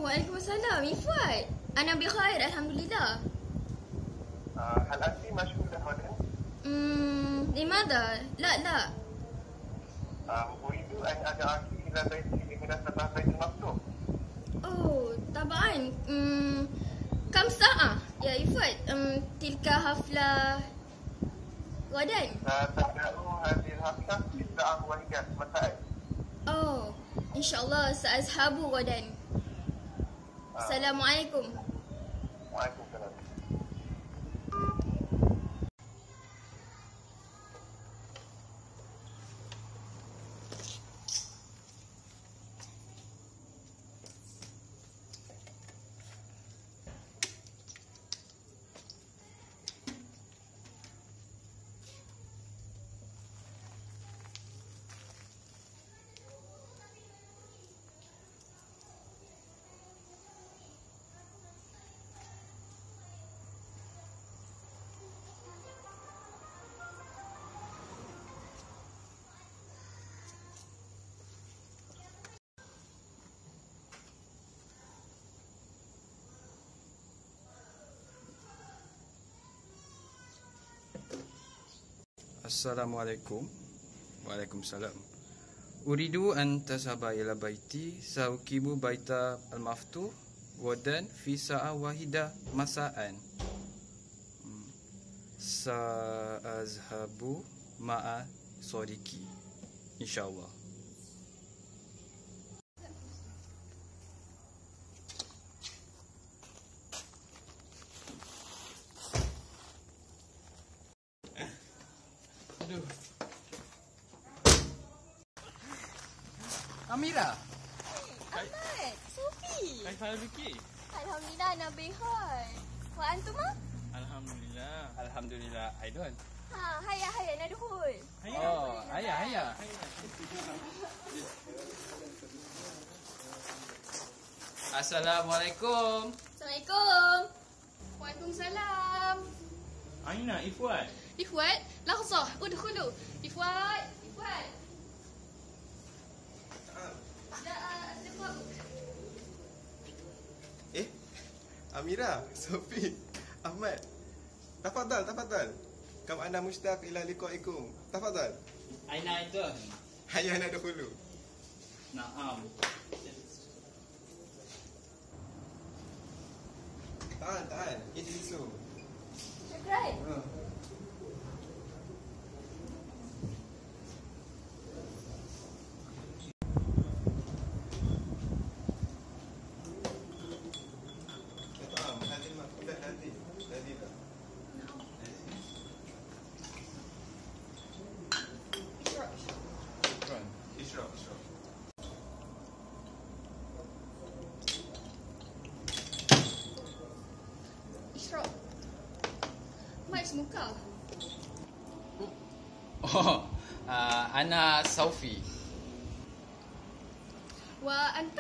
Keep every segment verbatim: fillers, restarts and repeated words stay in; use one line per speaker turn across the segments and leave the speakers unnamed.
Waalaikumsalam, Ifwat. Ana bikhair, alhamdulillah.
هل أنت مشغولة هنا؟
امم لماذا؟ لا لا.
أريد أن أدعك إلى بيتي لمناسبة بيت المفتوح.
أوه طبعا. امم كم ساعة يا إفوات؟ امم تلك حفلة غدا.
ستبدأ هذه الحفلة في الساعة واحدة مساء.
أوه إن شاء الله سأذهب غدا. السلام عليكم.
وعليكم السلام.
Assalamualaikum. Waalaikumsalam. Uridu an tasaba ila baiti saukibu baita al-maftuh wadan fi sa'a wahida masa'an. Sa'azhabu ma'a sodiki insyaallah.
Aduh. Amira.
Ahmad, Sofi.
Hai Falbiki.
Alhamdulillah ana bihar. Wa antum ah?
Alhamdulillah. Alhamdulillah. I don't.
Ha, haya haya nadkhul.
Oh, ayah, ayah. Assalamualaikum.
Assalamualaikum. Waalaikumsalam.
Aina, Ifwat.
إخوات لحظة ادخلوا. إخوات إخوات جاء أصدقائك.
Eh, Amira, Sofi, Ahmad. Tafadhal, tafadhal. Kam ana mushtaq ila liqaikum. Tafadhal.
Aina itu.
Hayya nadkhulu.
Naam.
Ta'al, ta'al. Ijlisu.
شكرا.
Ta'am, hadhihi al-maqbulat hadhihi. Hadhihi.
Shukran.
Ishraq, ishraq.
إشراق. ما اسمك؟
Oh, uh, Ana Saufi.
وأنت؟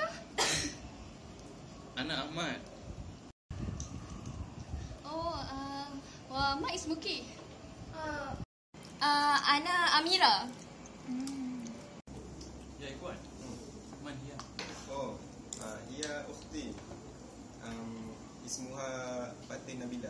Ana Ahmad.
أوه آه، وما اسمك؟ آه، آه، أنا أميرة.
Ya, Ifwat. Man dia?
Oh, ah, ia ukhti. Um, ismuha Fatin Nabila.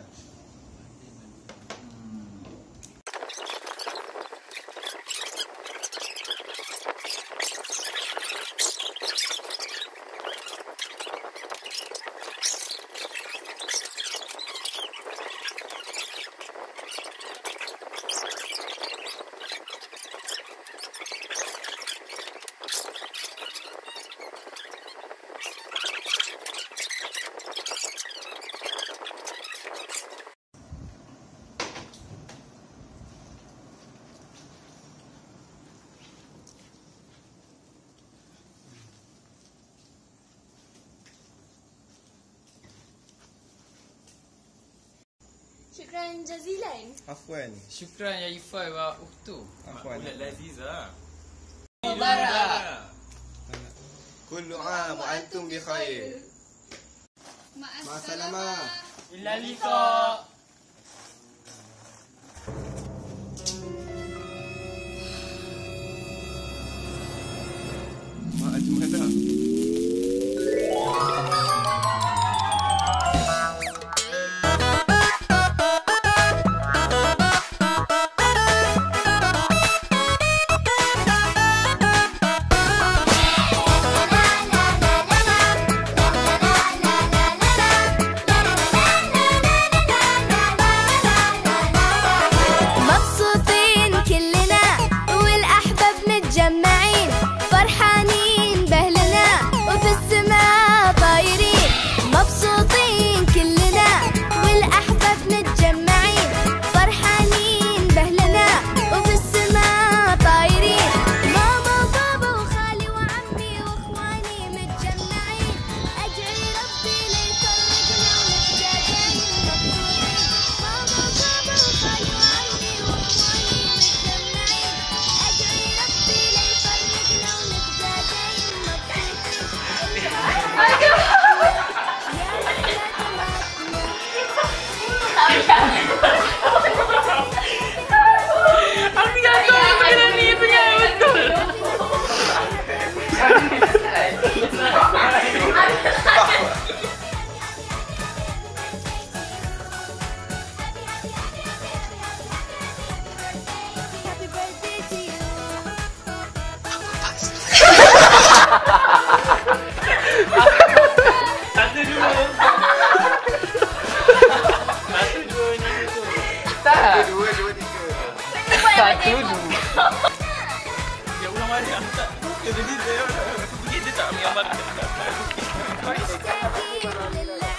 شكرا جزيلا.
Afwan.
Syukran ya Ifai wa Uktu.
Afwan.
Laziza.
Mubarak.
Kullu 'am wa antum bi khair.
مع
مع السلامة.
Ila liqa.
Ma ajmala.
gambar dia. Tak. Jadi dia pergi dia tak ambil gambar.
مشتاقين لله